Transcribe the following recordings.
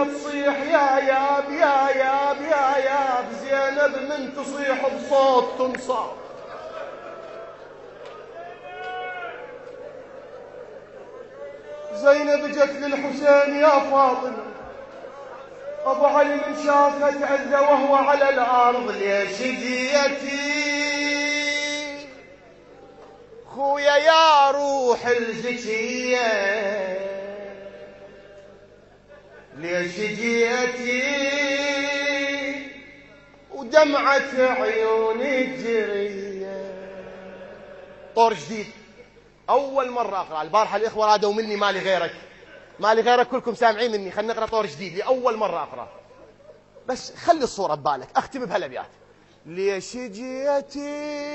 تصيح يا ياب يا ياب يا ياب، زينب من تصيح بصوت تنصاب. زينب جت للحسين يا فاطمة، أبو علي من شافت عزة وهو على الأرض. ليش جيتي خويا يا روح الزكية، ليش جيتي ودمعة عيوني جرية. طور جديد أول مرة أقرأ. البارحة الإخوة رادوا مني مالي غيرك، مالي غيرك، كلكم سامعين مني. خلنا نقرأ طور جديد لأول مرة أقرأ، بس خلي الصورة ببالك. أختم بهالأبيات. ليش جيتي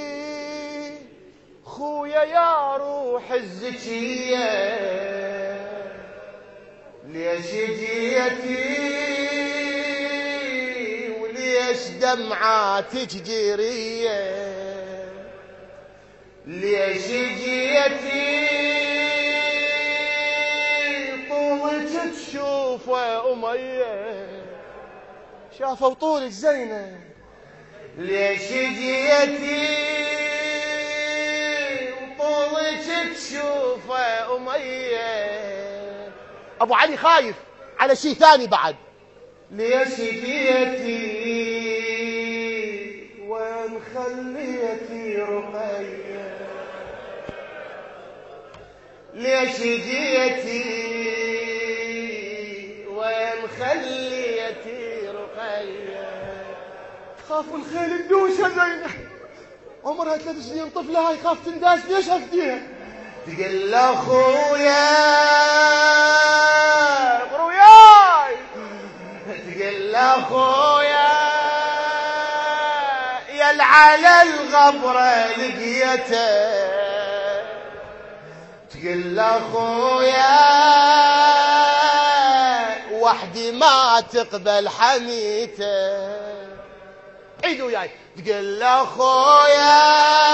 خويا يا روح الزكية، ليش جيتي وليش دمعاتك جرية، ليش جيتي طولك تشوفه أمية، شافوا طولك زينب. ليش جيتي وطولك تشوفه أمية. أبو علي خايف على شيء ثاني بعد. ليش جيتي وين خليتي رقية، ليش جيتي وين خليتي رقية. خاف الخيل تدوشها زينب، عمرها 3 سنين طفلة هاي خاف تنداس. ليش أفديها؟ تقول له خويا وياي، تقول له خويا يا على الغبرة لقيته، تقول له خويا وحدي ما تقبل حميته. عيدوا وياي. تقول له خويا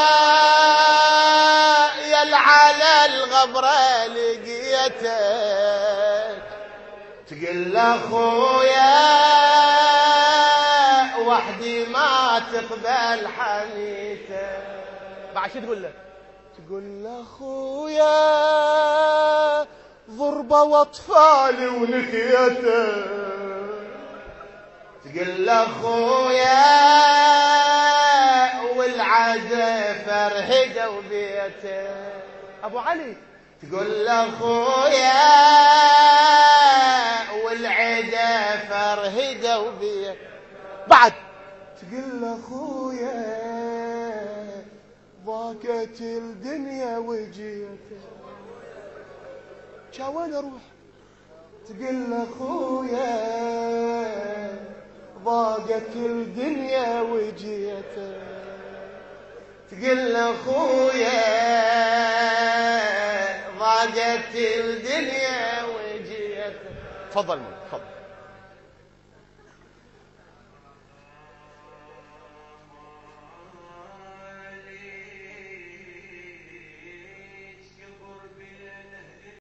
يا على الغبرة لقيتك، تقول له خويا وحدي ما تقبل حميته. بعد شو تقول له؟ تقول له خويا ضربة واطفالي ونكيته، تقول له خويا والعزا فرهدوا بيته. ابو علي تقول له خويا والعدا فرهدوا بيته. بعد تقول له خويا ضاقت الدنيا وجيته، وين اروح؟ تقول له خويا ضاقت الدنيا وجيته، تقول له خويا ضاقت الدنيا وجيته. تفضل.